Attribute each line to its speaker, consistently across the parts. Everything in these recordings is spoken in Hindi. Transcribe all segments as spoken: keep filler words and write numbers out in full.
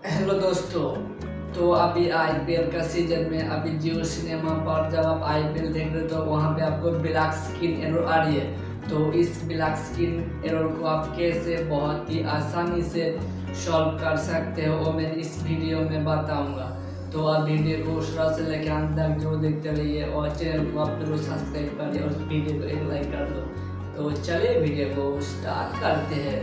Speaker 1: हेलो दोस्तों। तो अभी आईपीएल का सीजन में अभी जियो सिनेमा पर जब आप आईपीएल देख रहे हो तो वहाँ पे आपको ब्लैक स्क्रीन एरर आ रही है। तो इस ब्लैक स्क्रीन एरर को आप कैसे बहुत ही आसानी से सॉल्व कर सकते हो वो मैं इस वीडियो में बताऊंगा। तो आप वीडियो को शुरू से लेकर अंत तक जो देखते रहिए और चैनल को आप जरूर सब्सक्राइब करिए और वीडियो को एक लाइक कर दो। तो चलिए वीडियो को स्टार्ट करते हैं।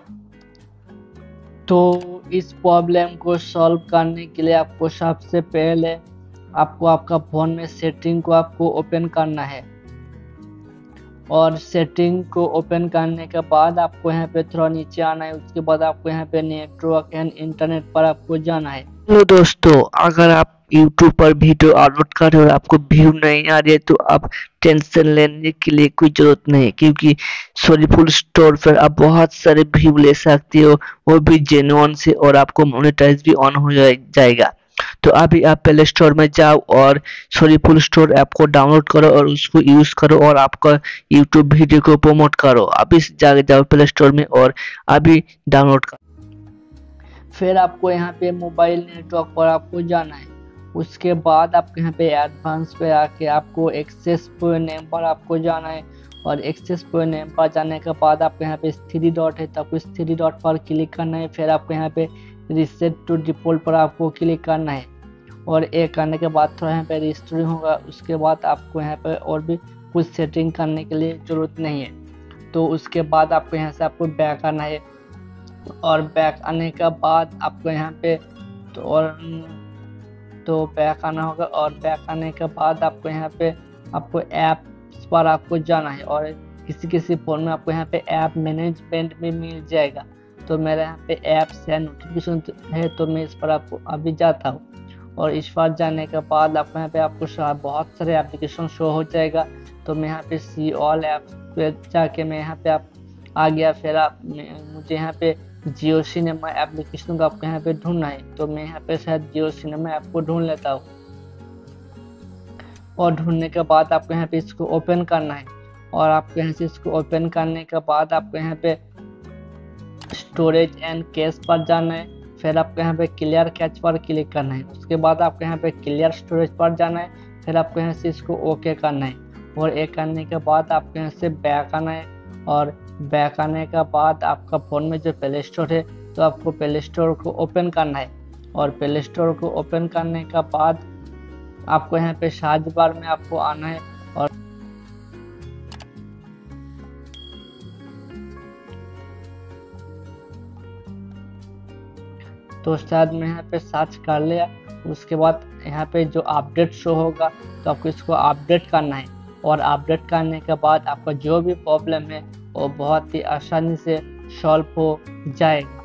Speaker 2: तो इस प्रॉब्लम को सॉल्व करने के लिए आपको सबसे पहले आपको आपका फ़ोन में सेटिंग को आपको ओपन करना है और सेटिंग को ओपन करने के बाद आपको यहाँ पे थोड़ा नीचे आना है। उसके बाद आपको यहाँ पे नेटवर्क एंड इंटरनेट पर आपको जाना है।
Speaker 3: हेलो दोस्तों, अगर आप यूट्यूब पर वीडियो अपलोड कर रहे हो और आपको व्यू नहीं आ रही है तो आप टेंशन लेने की लिए कोई जरूरत नहीं, क्योंकि सोनीफुल स्टोर पर आप बहुत सारे व्यू ले सकते हो, वो भी जेन्युइन से, और आपको मोनेटाइज भी ऑन हो जाएगा। तो अभी आप प्ले स्टोर में जाओ और सोनीफुल स्टोर ऐप को डाउनलोड करो और उसको यूज करो और आपका यूट्यूब वीडियो को प्रमोट करो। अभी जाके जाओ प्ले स्टोर में और अभी डाउनलोड करो।
Speaker 2: फिर आपको यहाँ पे मोबाइल नेटवर्क पर आपको जाना है। उसके बाद आपको यहाँ पे एडवांस पे आके आपको एक्सेस पॉइंट नेम पर आपको जाना है और एक्सेस पॉइंट नेम पर जाने के बाद आपको यहाँ पे थ्री डॉट है तो आपको इस थ्री डॉट पर क्लिक करना है। फिर आपको यहाँ पे रिसेट टू डिफॉल्ट पर आपको क्लिक करना है और एक करने के बाद थोड़ा यहाँ पे रजिस्टरिंग होगा। उसके बाद आपको यहाँ पे और भी कुछ सेटिंग करने के लिए ज़रूरत नहीं है। तो उसके बाद आपको यहाँ से आपको बैक आना है और बैक आने के बाद आपको यहाँ पे तो और तो बैक आना होगा और बैक आने के बाद आपको यहाँ पे आपको ऐप्स पर आपको जाना है और किसी किसी फ़ोन में आपको यहाँ पे ऐप मैनेजमेंट में मिल जाएगा। तो मेरे यहाँ पे ऐप्स है, नोटिफिकेशन है, तो मैं इस पर आपको अभी जाता हूँ और इस पर जाने के बाद आपको यहाँ पे आपको बहुत सारे एप्लीकेशन शो हो जाएगा। तो मैं यहाँ पे सी ऑल ऐप्स पे जाके मैं यहाँ पे आप आ गया। फिर आप मुझे यहाँ पे जियो सिनेमा एप्लीकेशन को आपको यहाँ पे ढूंढना है। तो मैं यहाँ पे शायद जियो सिनेमा ऐप को ढूंढ लेता हूँ और ढूंढने के बाद आपको यहाँ पे इसको ओपन करना है और आपको यहाँ से इसको ओपन करने के बाद आपको यहाँ पे स्टोरेज एंड कैश पर जाना है। फिर आपको यहाँ पे क्लियर कैच पर क्लिक करना है। उसके बाद आपको यहाँ पे क्लियर स्टोरेज पर जाना है। फिर आपको यहाँ से इसको ओके करना है और एक करने के बाद आपको यहाँ से बैक आना है और बैक आने के बाद आपका फ़ोन में जो प्ले स्टोर है तो आपको प्ले स्टोर को ओपन करना है और प्ले स्टोर को ओपन करने के बाद आपको यहाँ पे सर्च बार में आपको आना है और तो शायद मैं यहाँ पे सर्च कर लिया। उसके बाद यहाँ पे जो अपडेट शो होगा तो आपको इसको अपडेट करना है और अपडेट करने के बाद आपका जो भी प्रॉब्लम है वो बहुत ही आसानी से सॉल्व हो जाएगा।